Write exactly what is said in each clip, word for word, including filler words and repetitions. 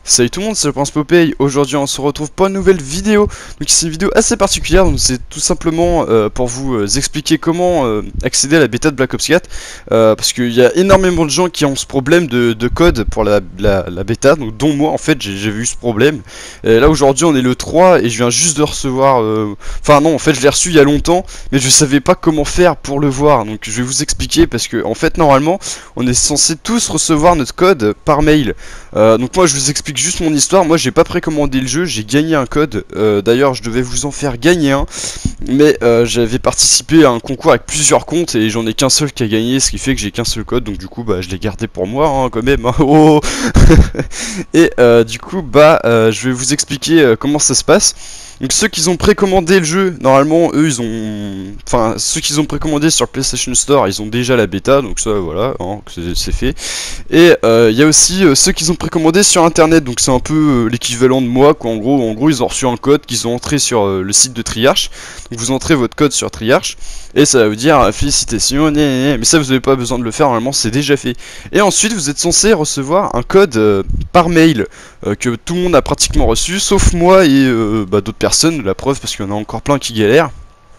Salut tout le monde, c'est le Prince Popeye. Aujourd'hui on se retrouve pour une nouvelle vidéo. Donc c'est une vidéo assez particulière, donc c'est tout simplement euh, pour vous euh, expliquer comment euh, accéder à la bêta de Black Ops quatre, euh, parce qu'il y a énormément de gens qui ont ce problème de, de code pour la, la, la bêta, donc dont moi en fait j'ai vu ce problème. Et là aujourd'hui on est le trois et je viens juste de recevoir, euh... enfin non en fait je l'ai reçu il y a longtemps, mais je savais pas comment faire pour le voir, donc je vais vous expliquer parce que en fait normalement on est censé tous recevoir notre code par mail. Euh, donc moi je vous explique juste mon histoire. Moi j'ai pas précommandé le jeu, j'ai gagné un code, euh, d'ailleurs je devais vous en faire gagner un, mais euh, j'avais participé à un concours avec plusieurs comptes et j'en ai qu'un seul qui a gagné, ce qui fait que j'ai qu'un seul code, donc du coup bah je l'ai gardé pour moi hein, quand même hein. Oh et euh, du coup bah euh, je vais vous expliquer euh, comment ça se passe. Donc ceux qui ont précommandé le jeu, normalement eux ils ont... Enfin ceux qui ont précommandé sur PlayStation Store, ils ont déjà la bêta, donc ça voilà, hein, c'est fait. Et il euh, y a aussi euh, ceux qui ont précommandé sur internet, donc c'est un peu euh, l'équivalent de moi quoi. En gros, en gros ils ont reçu un code qu'ils ont entré sur euh, le site de Triarch. Donc vous entrez votre code sur Triarch et ça va vous dire félicitations, mais ça vous n'avez pas besoin de le faire, normalement c'est déjà fait. Et ensuite vous êtes censé recevoir un code euh, par mail euh, que tout le monde a pratiquement reçu, sauf moi et euh, bah, d'autres personnes, la preuve parce qu'il y en a encore plein qui galèrent.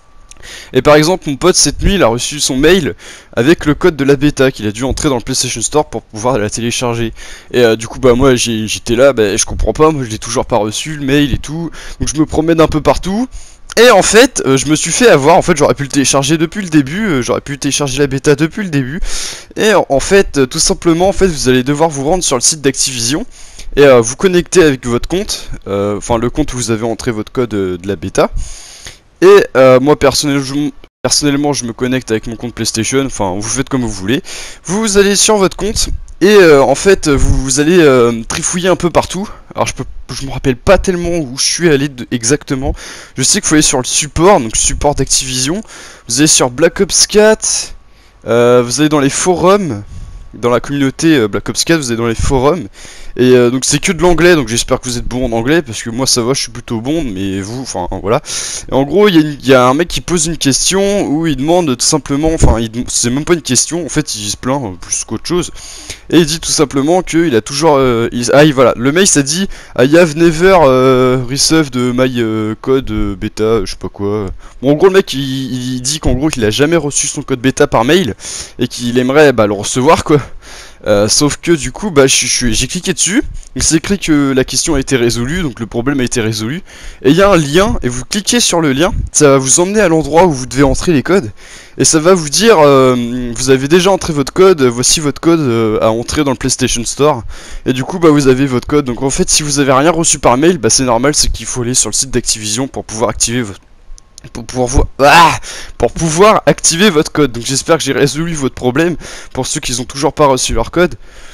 Et par exemple mon pote cette nuit il a reçu son mail avec le code de la bêta qu'il a dû entrer dans le PlayStation Store pour pouvoir la télécharger. Et euh, du coup bah moi j'étais là, bah, je comprends pas, moi je l'ai toujours pas reçu le mail et tout. Donc je me promène un peu partout. Et en fait, euh, je me suis fait avoir, en fait j'aurais pu le télécharger depuis le début, euh, j'aurais pu télécharger la bêta depuis le début. Et en, en fait, euh, tout simplement, en fait, vous allez devoir vous rendre sur le site d'Activision et euh, vous connecter avec votre compte, euh, enfin le compte où vous avez entré votre code euh, de la bêta. Et euh, moi personnellement je, personnellement je me connecte avec mon compte PlayStation, enfin vous faites comme vous voulez. Vous allez sur votre compte et euh, en fait vous, vous allez euh, trifouiller un peu partout. Alors je peux, je me rappelle pas tellement où je suis allé de, exactement. Je sais qu'il faut aller sur le support, donc support d'Activision. Vous allez sur Black Ops quatre, euh, vous allez dans les forums. Dans la communauté euh, Black Ops quatre, vous allez dans les forums. Et euh, donc c'est que de l'anglais, donc j'espère que vous êtes bon en anglais, parce que moi ça va, je suis plutôt bon, mais vous, enfin voilà. Et en gros, il y, y a un mec qui pose une question où il demande tout simplement, enfin c'est même pas une question, en fait il se plaint euh, plus qu'autre chose. Et il dit tout simplement qu'il a toujours... Euh, il, ah voilà, le mail ça dit I have never euh, received my euh, code euh, bêta, je sais pas quoi. Bon en gros le mec il, il dit qu'en gros qu'il a jamais reçu son code bêta par mail, et qu'il aimerait bah, le recevoir quoi. Euh, sauf que du coup bah j'ai cliqué dessus, il s'est écrit que la question a été résolue, donc le problème a été résolu. Et il y a un lien, et vous cliquez sur le lien, ça va vous emmener à l'endroit où vous devez entrer les codes. Et ça va vous dire, euh, vous avez déjà entré votre code, voici votre code euh, à entrer dans le PlayStation Store. Et du coup bah vous avez votre code, donc en fait si vous avez rien reçu par mail, bah c'est normal, c'est qu'il faut aller sur le site d'Activision pour pouvoir activer votre... Pour pouvoir, ah pour pouvoir activer votre code. Donc j'espère que j'ai résolu votre problème pour ceux qui n'ont toujours pas reçu leur code.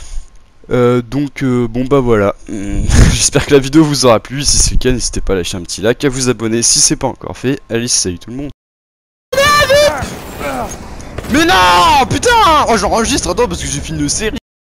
Euh, donc euh, bon bah voilà. J'espère que la vidéo vous aura plu. Si c'est le cas, n'hésitez pas à lâcher un petit like, à vous abonner si c'est pas encore fait. Allez, salut tout le monde. Mais non putain. Oh j'enregistre, attends parce que j'ai fini une série.